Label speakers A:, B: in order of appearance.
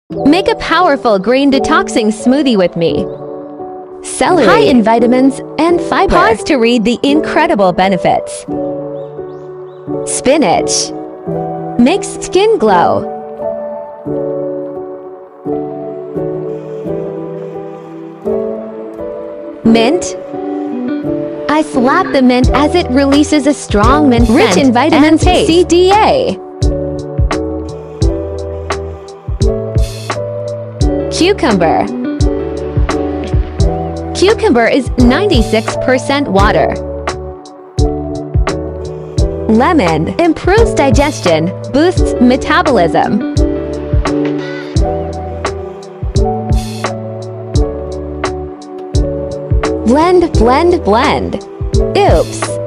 A: Make a powerful green detoxing smoothie with me. Celery, high in vitamins and fiber. Pause to read the incredible benefits. Spinach makes skin glow. Mint. I slap the mint as it releases a strong mint scent. Rich in vitamins C, D, A. Cucumber. Cucumber is 96% water. Lemon improves digestion, boosts metabolism. Blend, blend, blend. Oops!